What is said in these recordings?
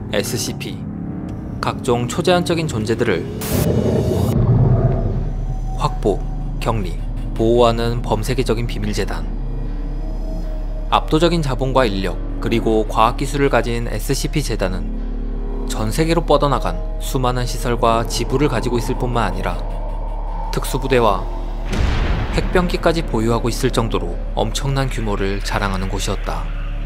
SCP, 각종 초제한적인 존재들을 확보, 격리, 보호하는 범세계적인 비밀재단. 압도적인 자본과 인력, 그리고 과학기술을 가진 SCP-재단은 전세계로 뻗어나간 수많은 시설과 지부를 가지고 있을 뿐만 아니라 특수부대와 핵병기까지 보유하고 있을 정도로 엄청난 규모를 자랑하는 곳이었다.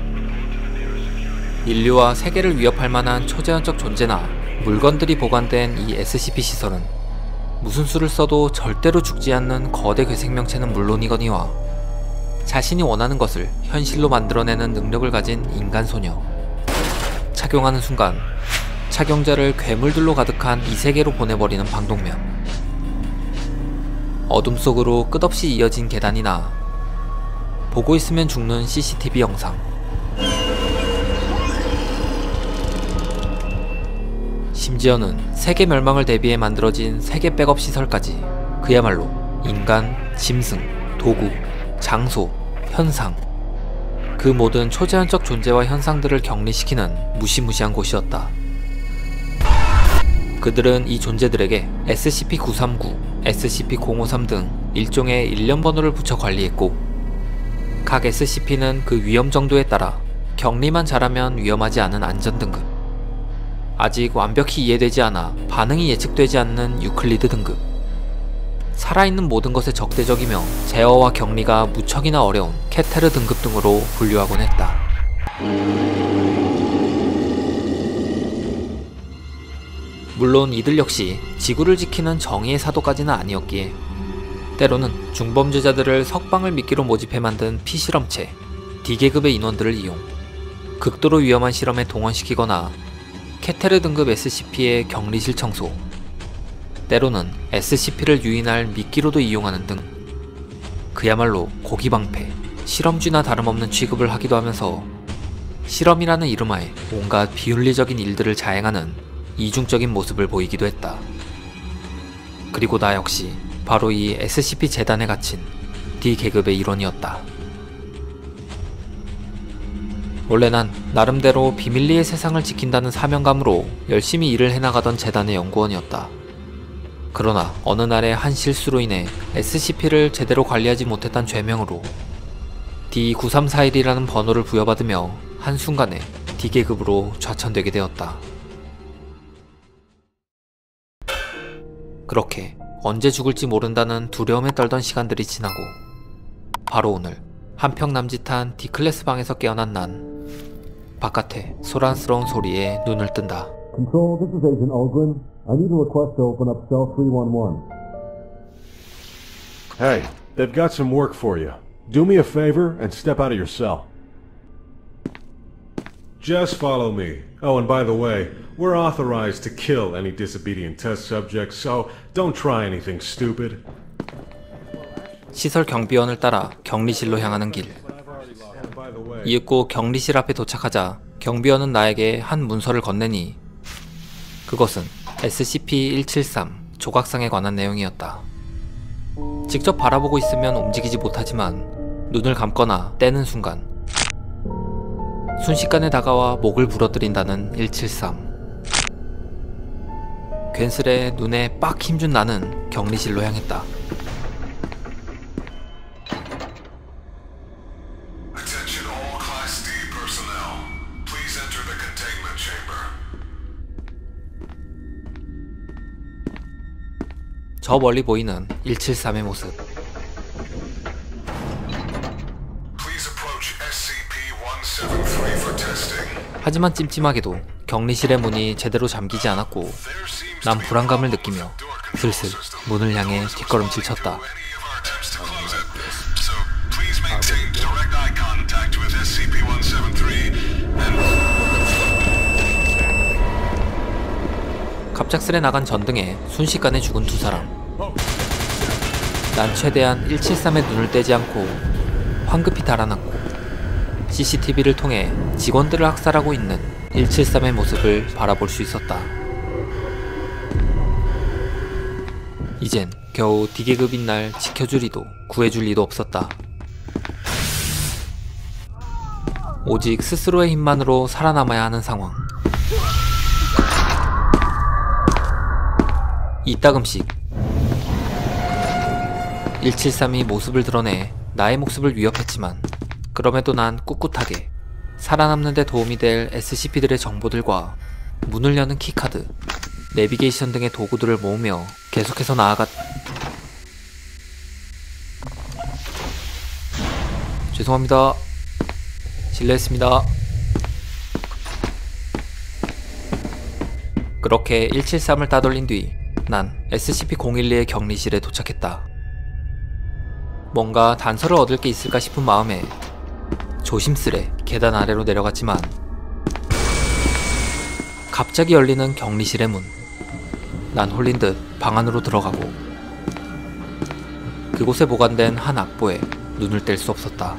인류와 세계를 위협할 만한 초제한적 존재나 물건들이 보관된 이 SCP-시설은 무슨 수를 써도 절대로 죽지 않는 거대 괴생명체는 물론이거니와 자신이 원하는 것을 현실로 만들어내는 능력을 가진 인간소녀. 착용하는 순간 착용자를 괴물들로 가득한 이 세계로 보내버리는 방독면. 어둠 속으로 끝없이 이어진 계단이나 보고 있으면 죽는 CCTV 영상. 심지어는 세계 멸망을 대비해 만들어진 세계 백업 시설까지. 그야말로 인간, 짐승, 도구, 장소, 현상, 그 모든 초제한적 존재와 현상들을 격리시키는 무시무시한 곳이었다. 그들은 이 존재들에게 SCP-939, SCP-053 등 일종의 일련 번호를 붙여 관리했고, 각 SCP는 그 위험 정도에 따라 격리만 잘하면 위험하지 않은 안전 등급, 아직 완벽히 이해되지 않아 반응이 예측되지 않는 유클리드 등급, 살아있는 모든 것에 적대적이며 제어와 격리가 무척이나 어려운 케테르 등급 등으로 분류하곤 했다. 물론 이들 역시 지구를 지키는 정의의 사도까지는 아니었기에 때로는 중범죄자들을 석방을 미끼로 모집해 만든 피실험체, D계급의 인원들을 이용, 극도로 위험한 실험에 동원시키거나 케테르 등급 SCP의 격리실 청소, 때로는 SCP를 유인할 미끼로도 이용하는 등 그야말로 고기방패, 실험쥐나 다름없는 취급을 하기도 하면서 실험이라는 이름하에 온갖 비윤리적인 일들을 자행하는 이중적인 모습을 보이기도 했다. 그리고 나 역시 바로 이 SCP 재단에 갇힌 D계급의 일원이었다. 원래 난 나름대로 비밀리의 세상을 지킨다는 사명감으로 열심히 일을 해나가던 재단의 연구원이었다. 그러나 어느 날의 한 실수로 인해 SCP를 제대로 관리하지 못했단 죄명으로 D9341이라는 번호를 부여받으며 한순간에 D계급으로 좌천되게 되었다. 그렇게 언제 죽을지 모른다는 두려움에 떨던 시간들이 지나고 바로 오늘 한평 남짓한 D클래스 방에서 깨어난 난 바깥의 소란스러운 소리에 눈을 뜬다. Control, this is Agent Ogren. I need a request to open up cell 311. Hey, they've got some work for you. Do me a favor and step out of your cell. Just follow me. Oh, and by the way, we're authorized to kill any disobedient test subjects, so don't try anything stupid. 시설 경비원을 따라 격리실로 향하는 길. 이윽고 격리실 앞에 도착하자 경비원은 나에게 한 문서를 건네니 그것은 SCP-173 조각상에 관한 내용이었다. 직접 바라보고 있으면 움직이지 못하지만 눈을 감거나 떼는 순간 순식간에 다가와 목을 부러뜨린다는 173. 괜스레 눈에 빡 힘준 나는 격리실로 향했다. 저 멀리 보이는 173의 모습. 하지만 찜찜하게도 격리실의 문이 제대로 잠기지 않았고 난 불안감을 느끼며 슬슬 문을 향해 뒷걸음질 쳤다. 갑작스레 나간 전등에 순식간에 죽은 두 사람. 난 최대한 173의 눈을 떼지 않고 황급히 달아났고 CCTV를 통해 직원들을 학살하고 있는 173의 모습을 바라볼 수 있었다. 이젠 겨우 D계급인 날 지켜줄 리도 구해줄 리도 없었다. 오직 스스로의 힘만으로 살아남아야 하는 상황. 이따금씩 173이 모습을 드러내 나의 목숨을 위협했지만 그럼에도 난 꿋꿋하게 살아남는 데 도움이 될 SCP들의 정보들과 문을 여는 키카드, 내비게이션 등의 도구들을 모으며 계속해서 죄송합니다. 실례했습니다. 그렇게 173을 따돌린 뒤 난 SCP-012의 격리실에 도착했다. 뭔가 단서를 얻을 게 있을까 싶은 마음에 조심스레 계단 아래로 내려갔지만 갑자기 열리는 격리실의 문. 난 홀린 듯 방 안으로 들어가고 그곳에 보관된 한 악보에 눈을 뗄 수 없었다.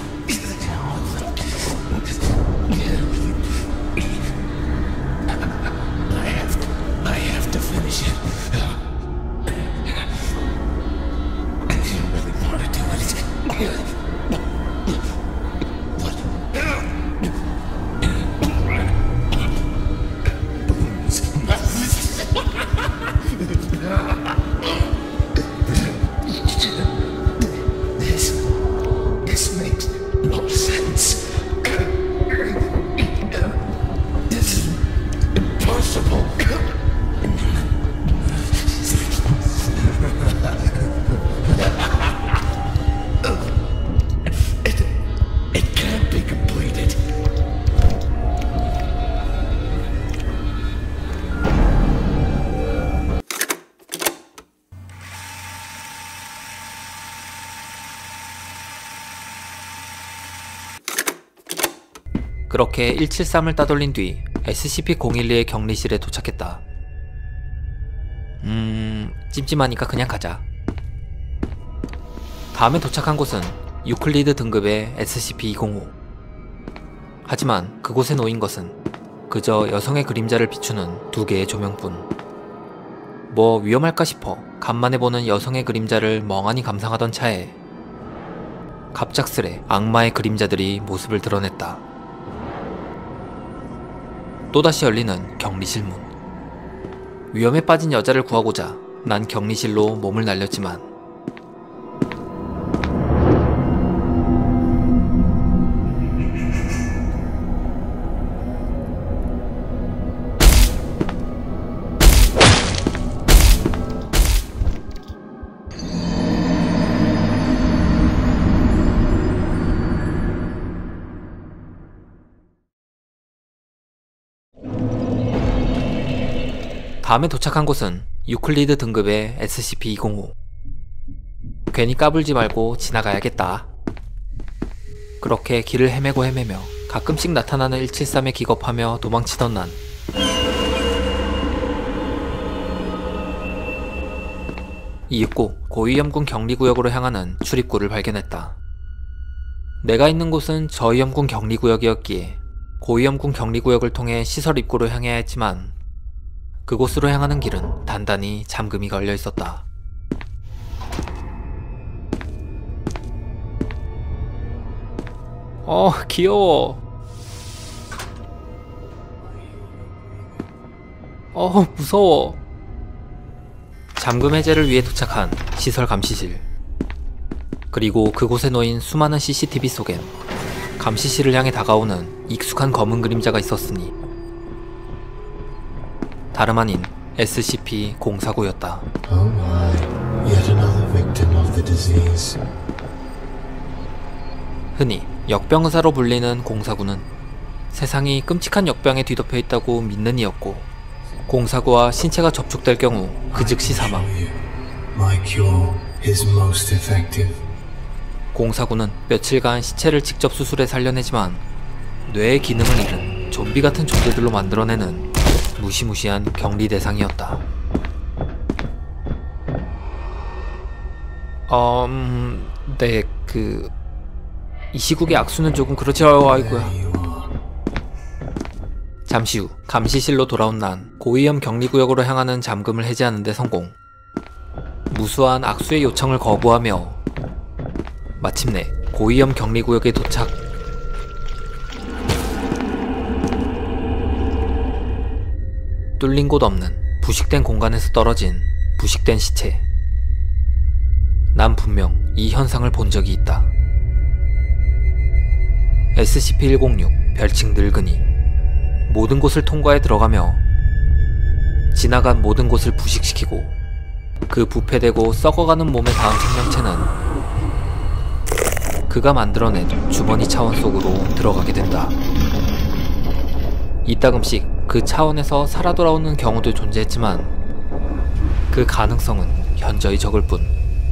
그렇게 173을 따돌린 뒤 SCP-012의 격리실에 도착했다. 찜찜하니까 그냥 가자. 다음에 도착한 곳은 유클리드 등급의 SCP-205. 하지만 그곳에 놓인 것은 그저 여성의 그림자를 비추는 2개의 조명뿐. 뭐 위험할까 싶어 간만에 보는 여성의 그림자를 멍하니 감상하던 차에 갑작스레 악마의 그림자들이 모습을 드러냈다. 또다시 열리는 격리실 문. 위험에 빠진 여자를 구하고자 난 격리실로 몸을 날렸지만 다음에 도착한 곳은 유클리드 등급의 SCP-205. 괜히 까불지 말고 지나가야겠다. 그렇게 길을 헤매며 가끔씩 나타나는 173에 기겁하며 도망치던 난 이윽고 고위험군 격리구역으로 향하는 출입구를 발견했다. 내가 있는 곳은 저위험군 격리구역이었기에 고위험군 격리구역을 통해 시설 입구로 향해야 했지만 그곳으로 향하는 길은 단단히 잠금이 걸려 있었다. 귀여워. 무서워. 잠금 해제를 위해 도착한 시설 감시실. 그리고 그곳에 놓인 수많은 CCTV 속엔 감시실을 향해 다가오는 익숙한 검은 그림자가 있었으니 다름 아닌 SCP-049였다. Oh my, yet another victim of the disease. 흔히 역병의사로 불리는 049는 세상이 끔찍한 역병에 뒤덮여 있다고 믿는 이였고 049와 신체가 접촉될 경우 그 즉시 사망. My cure is most effective. 049는 며칠간 시체를 직접 수술해 살려내지만 뇌의 기능을 잃은 좀비 같은 존재들로 만들어내는 무시무시한 격리 대상이었다. 네, 이 시국의 악수는 조금 그렇죠. 아이고야. 잠시 후 감시실로 돌아온 난 고위험 격리구역으로 향하는 잠금을 해제하는 데 성공. 무수한 악수의 요청을 거부하며 마침내 고위험 격리구역에 도착. 뚫린 곳 없는 부식된 공간에서 떨어진 부식된 시체. 난 분명 이 현상을 본 적이 있다. SCP-106 별칭 늙은이. 모든 곳을 통과해 들어가며 지나간 모든 곳을 부식시키고 그 부패되고 썩어가는 몸에 닿은 생명체는 그가 만들어낸 주머니 차원 속으로 들어가게 된다. 이따금씩 그 차원에서 살아 돌아오는 경우도 존재했지만 그 가능성은 현저히 적을 뿐.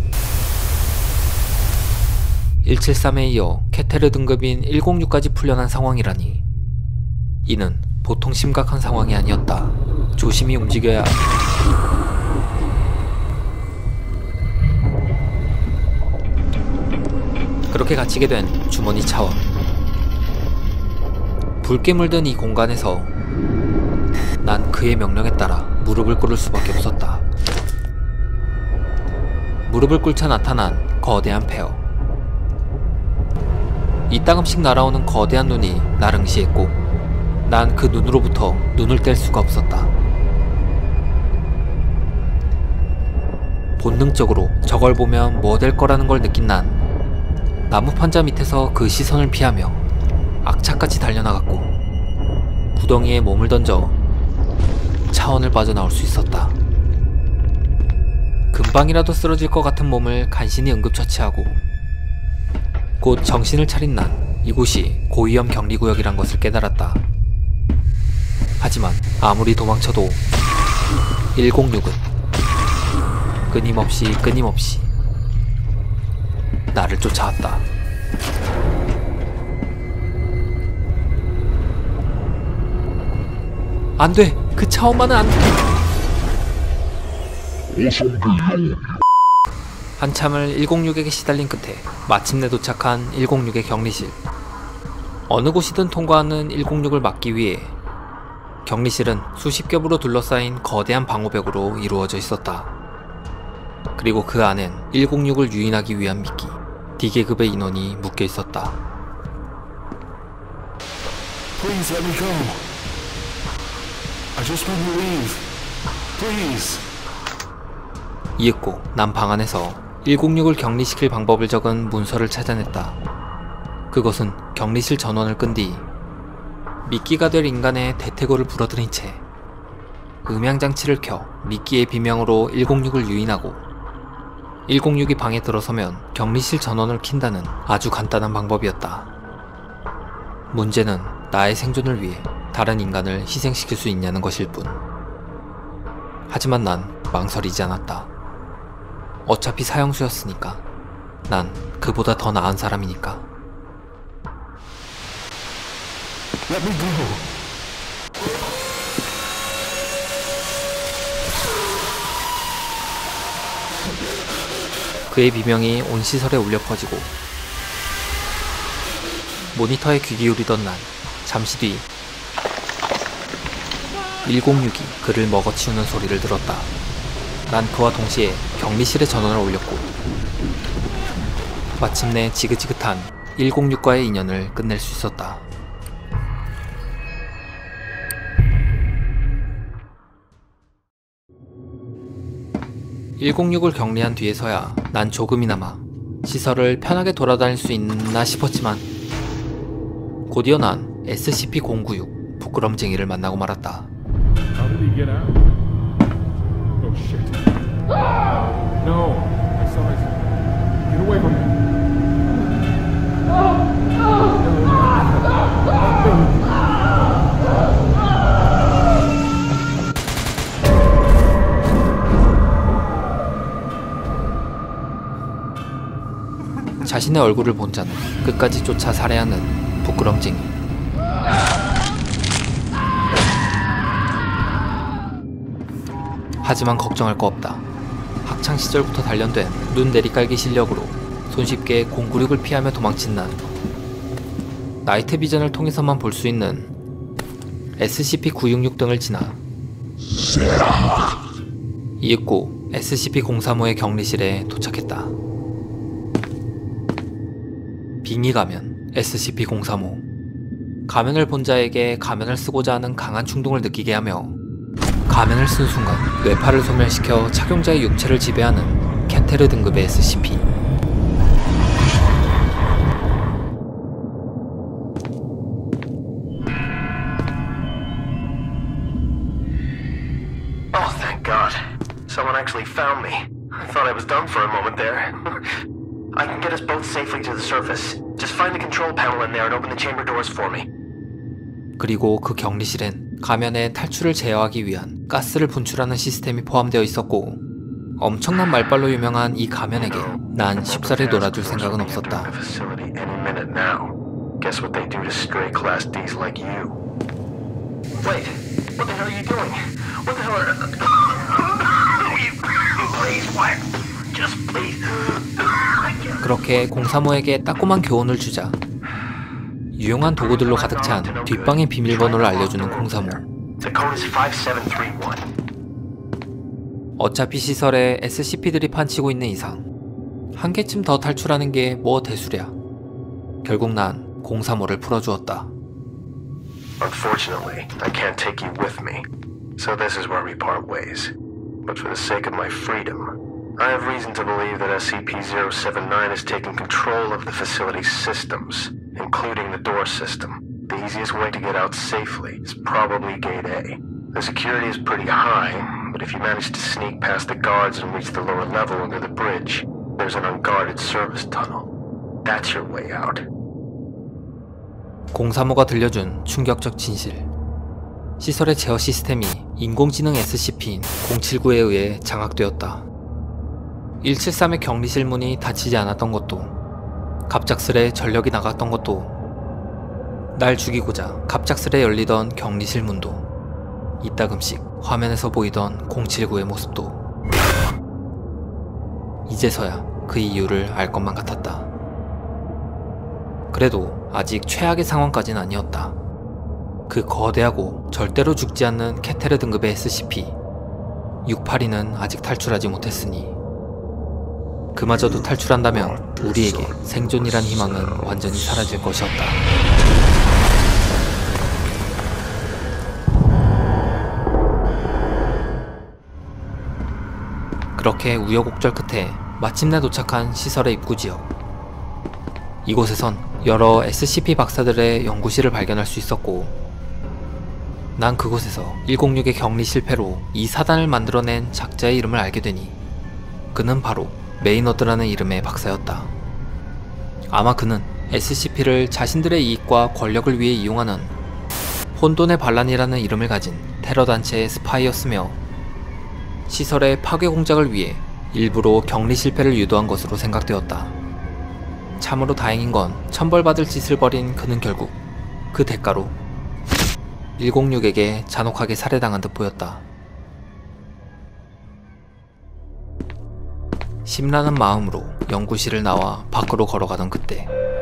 173에 이어 케테르 등급인 106까지 풀려난 상황이라니 이는 보통 심각한 상황이 아니었다. 조심히 움직여야 그렇게 갇히게 된 주머니 차원. 붉게 물든 이 공간에서 난 그의 명령에 따라 무릎을 꿇을 수밖에 없었다. 무릎을 꿇자 나타난 거대한 폐허. 이따금씩 날아오는 거대한 눈이 날 응시했고 난 그 눈으로부터 눈을 뗄 수가 없었다. 본능적으로 저걸 보면 뭐 될 거라는 걸 느낀 난 나무 판자 밑에서 그 시선을 피하며 악착같이 달려나갔고 구덩이에 몸을 던져 차원을 빠져나올 수 있었다. 금방이라도 쓰러질 것 같은 몸을 간신히 응급처치하고 곧 정신을 차린 난 이곳이 고위험 격리구역이란 것을 깨달았다. 하지만 아무리 도망쳐도 106은 끊임없이 나를 쫓아왔다. 안돼! 그 차원만은 안돼! 한참을 106에게 시달린 끝에 마침내 도착한 106의 격리실. 어느 곳이든 통과하는 106을 막기 위해 격리실은 수십 겹으로 둘러싸인 거대한 방호벽으로 이루어져 있었다. 그리고 그 안엔 106을 유인하기 위한 미끼, D계급의 인원이 묶여 있었다. Please let me go. I just want to leave. Please. 이윽고 난 방 안에서 106을 격리시킬 방법을 적은 문서를 찾아냈다. 그것은 격리실 전원을 끈 뒤 미끼가 될 인간의 대퇴고를 부러뜨린 채 음향장치를 켜 미끼의 비명으로 106을 유인하고 106이 방에 들어서면 격리실 전원을 킨다는 아주 간단한 방법이었다. 문제는 나의 생존을 위해 다른 인간을 희생시킬 수 있냐는 것일 뿐. 하지만 난 망설이지 않았다. 어차피 사형수였으니까. 난 그보다 더 나은 사람이니까. Let me go. 그의 비명이 온 시설에 울려 퍼지고 모니터에 귀 기울이던 난 잠시 뒤 106이 그를 먹어치우는 소리를 들었다. 난 그와 동시에 격리실의 전원을 올렸고 마침내 지긋지긋한 106과의 인연을 끝낼 수 있었다. (106을) 격리한 뒤에서야 난 조금이나마 시설을 편하게 돌아다닐 수 있나 싶었지만 곧이어 난 SCP-096 부끄럼쟁이를 만나고 말았다. How did he get out? Oh shit. No! I saw it. Get away from me. 자신의 얼굴을 본 자는 끝까지 쫓아 살해하는 부끄럼쟁이. 하지만 걱정할 거 없다. 학창시절부터 단련된 눈 내리깔기 실력으로 손쉽게 096을 피하며 도망친 난 나이트 비전을 통해서만 볼 수 있는 SCP-966 등을 지나 이윽고 SCP-035의 격리실에 도착했다. 빙의 가면 SCP-035. 가면을 본 자에게 가면을 쓰고자 하는 강한 충동을 느끼게 하며 가면을 쓴 순간 뇌파를 소멸시켜 착용자의 육체를 지배하는 케테르 등급의 SCP. Oh, thank God. Someone actually found me. I thought I was done for a moment there. I can get us both safely to the surface. Just find the control panel in there and open the chamber doors for me. 그리고 그 격리실엔 가면의 탈출을 제어하기 위한 가스를 분출하는 시스템이 포함되어 있었고, 엄청난 말빨로 유명한 이 가면에게 난 쉽사리 놀아줄 생각은 없었다. Guess what they do to stray class D's like you. Wait, what the hell are you doing? What the hell are... Please, what? Just please. 그렇게 035에게 따끔한 교훈을 주자 유용한 도구들로 가득 찬 뒷방의 비밀번호를 알려주는 035. The code is 5731. 어차피 시설에 SCP들이 판치고 있는 이상 한 개쯤 더 탈출하는 게 뭐 대수랴. 결국 난 035를 풀어주었다. Unfortunately, I can't take you with me. So this is where we part ways. But for the sake of my freedom, I have reason to believe that SCP-079 has taken control of the facility's systems, including the door system. The easiest way to get out safely is probably Gate A. The security is pretty high, but if you manage to sneak past the guards and reach the lower level under the bridge, there's an unguarded service tunnel. That's your way out. 035가 들려준 충격적 진실. 시설의 제어 시스템이 인공지능 SCP인 079에 의해 장악되었다. 173의 격리실 문이 닫히지 않았던 것도, 갑작스레 전력이 나갔던 것도, 날 죽이고자 갑작스레 열리던 격리실 문도, 이따금씩 화면에서 보이던 079의 모습도, 이제서야 그 이유를 알 것만 같았다. 그래도 아직 최악의 상황까지는 아니었다. 그 거대하고 절대로 죽지 않는 케테르 등급의 SCP 682는 아직 탈출하지 못했으니 그마저도 탈출한다면 우리에게 생존이란 희망은 완전히 사라질 것이었다. 그렇게 우여곡절 끝에 마침내 도착한 시설의 입구 지역. 이곳에선 여러 SCP 박사들의 연구실을 발견할 수 있었고, 난 그곳에서 106의 격리 실패로 이 사단을 만들어낸 작자의 이름을 알게 되니 그는 바로 메이너드라는 이름의 박사였다. 아마 그는 SCP를 자신들의 이익과 권력을 위해 이용하는 혼돈의 반란이라는 이름을 가진 테러 단체의 스파이였으며 시설의 파괴 공작을 위해 일부러 격리 실패를 유도한 것으로 생각되었다. 참으로 다행인 건 천벌받을 짓을 벌인 그는 결국 그 대가로 106에게 잔혹하게 살해당한 듯 보였다. 심란한 마음으로 연구실을 나와 밖으로 걸어가던 그때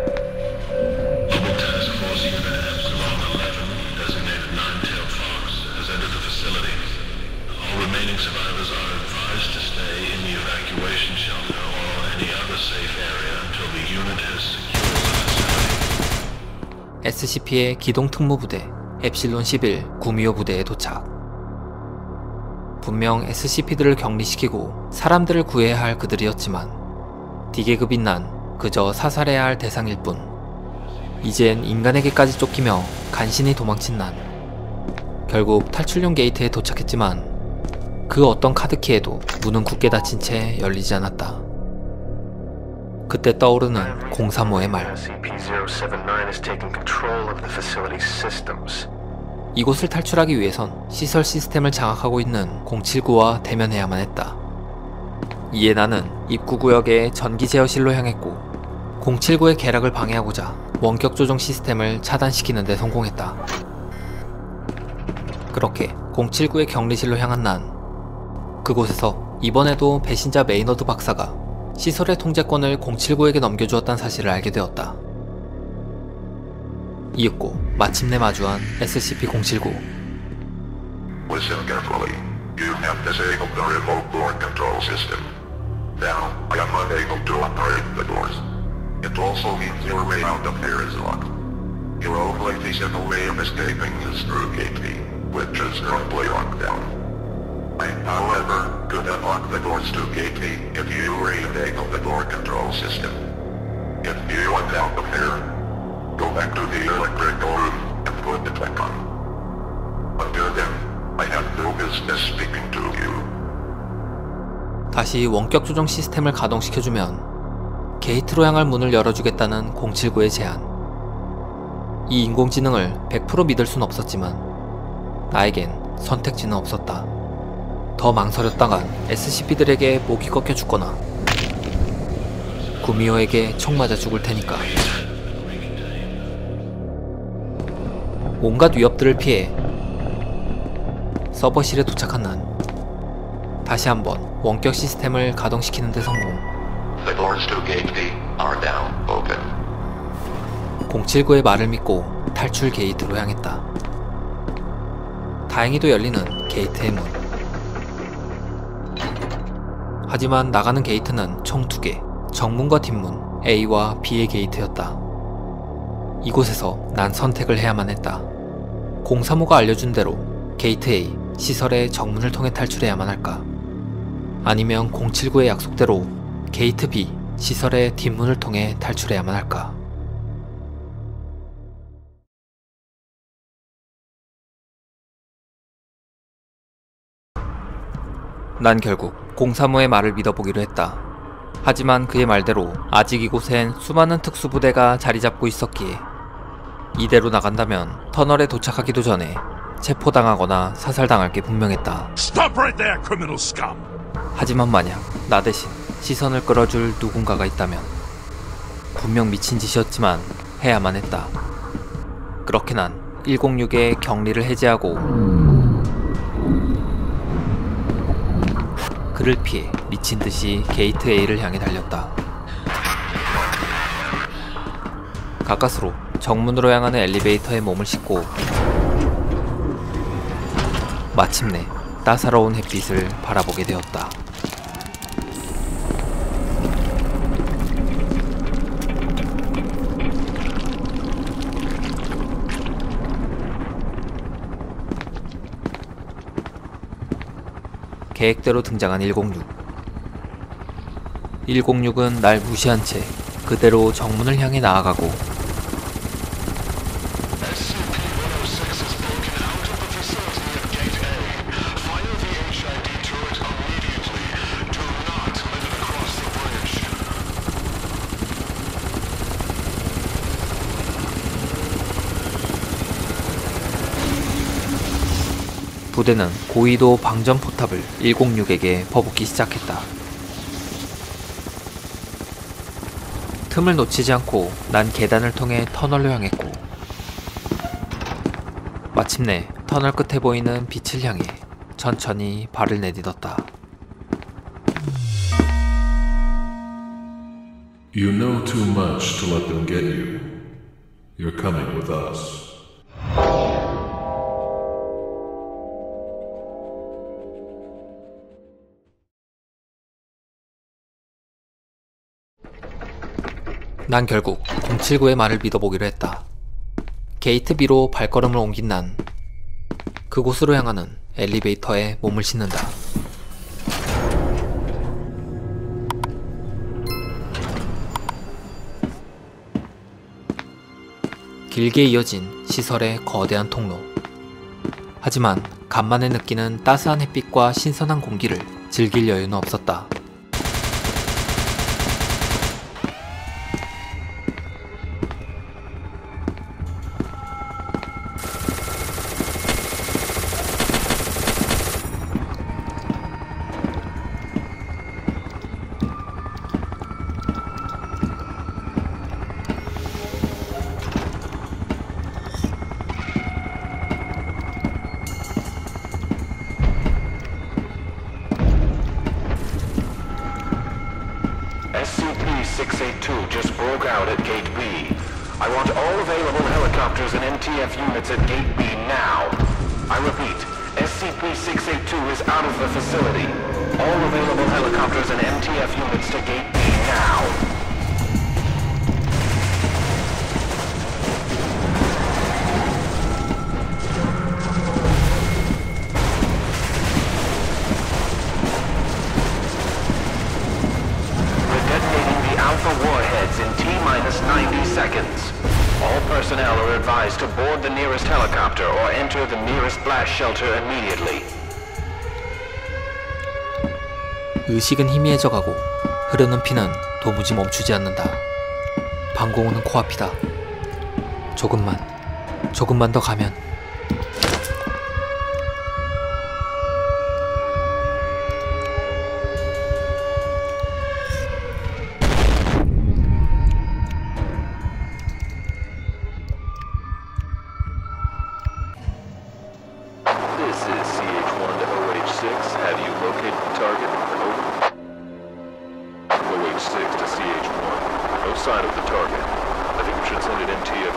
SCP의 기동특무부대 엡실론 11 구미호 부대에 도착. 분명 SCP들을 격리시키고 사람들을 구해야 할 그들이었지만 D계급인 난 그저 사살해야 할 대상일 뿐. 이젠 인간에게까지 쫓기며 간신히 도망친 난 결국 탈출용 게이트에 도착했지만 그 어떤 카드키에도 문은 굳게 닫힌 채 열리지 않았다. 그때 떠오르는 035의 말. 이곳을 탈출하기 위해선 시설 시스템을 장악하고 있는 079와 대면해야만 했다. 이에 나는 입구 구역의 전기 제어실로 향했고 079의 계략을 방해하고자 원격 조종 시스템을 차단시키는 데 성공했다. 그렇게 079의 격리실로 향한 난 그곳에서 이번에도 배신자 메이너드 박사가 시설의 통제권을 079에게 넘겨주었다는 사실을 알게 되었다. 이윽고 마침내 마주한 SCP-079. Listen carefully. You have disabled the remote door control system. Now, I am unable to operate the doors. It also means your way out of here is locked. Your only feasible way of escaping is through Gate B, which is currently locked down. I, however, could unlock the doors to Gate B if you re-enable the door control system. If you want out of here, go back to the electrical room and put it back on. Until then, I have no business speaking to you. 다시 원격 조정 시스템을 가동시켜주면 게이트로 향할 문을 열어주겠다는 079의 제안. 이 인공지능을 100% 믿을 순 없었지만 나에겐 선택지는 없었다. 더 망설였다간 SCP들에게 목이 꺾여 죽거나 구미호에게 총 맞아 죽을 테니까. 온갖 위협들을 피해 서버실에 도착한 난 다시 한번 원격 시스템을 가동시키는 데 성공. The doors to Gate B are now open. 079의 말을 믿고 탈출 게이트로 향했다. 다행히도 열리는 게이트의 문. 하지만 나가는 게이트는 총 2개, 정문과 뒷문 A와 B의 게이트였다. 이곳에서 난 선택을 해야만 했다. 035가 알려준 대로 게이트 A, 시설의 정문을 통해 탈출해야만 할까? 아니면 079의 약속대로 게이트 B, 시설의 뒷문을 통해 탈출해야만 할까? 난 결국 035의 말을 믿어보기로 했다. 하지만 그의 말대로 아직 이곳엔 수많은 특수부대가 자리잡고 있었기에 이대로 나간다면 터널에 도착하기도 전에 체포당하거나 사살당할 게 분명했다. Stop right there, criminal scum! 하지만 만약 나 대신 시선을 끌어줄 누군가가 있다면 분명 미친 짓이었지만 해야만 했다. 그렇게 난 106의 격리를 해제하고 그를 피해 미친듯이 게이트 A를 향해 달렸다. 가까스로 정문으로 향하는 엘리베이터에 몸을 싣고 마침내 따사로운 햇빛을 바라보게 되었다. 계획대로 등장한 106. 106은 날 무시한 채 그대로 정문을 향해 나아가고 부대는 고위도 방전 포탑을 106에게 퍼붓기 시작했다. 틈을 놓치지 않고 난 계단을 통해 터널로 향했고 마침내 터널 끝에 보이는 빛을 향해 천천히 발을 내딛었다. You know too much to let them get you. You're coming with us. 난 결국 079의 말을 믿어보기로 했다. 게이트 B로 발걸음을 옮긴 난 그곳으로 향하는 엘리베이터에 몸을 싣는다. 길게 이어진 시설의 거대한 통로. 하지만 간만에 느끼는 따스한 햇빛과 신선한 공기를 즐길 여유는 없었다. SCP-682 just broke out at Gate B. I want all available helicopters and MTF units at Gate B now. I repeat, SCP-682 is out of the facility. All available helicopters and MTF units to Gate B now. advised to board the nearest helicopter or enter the nearest blast shelter immediately. 의식은 희미해져가고 흐르는 피는 도무지 멈추지 않는다. 방공호는 코앞이다. 조금만 더 가면. This is CH-1 to OH-6. Have you located the target? Over. OH-6 to CH-1. No sign of the target. I think we should send an MTF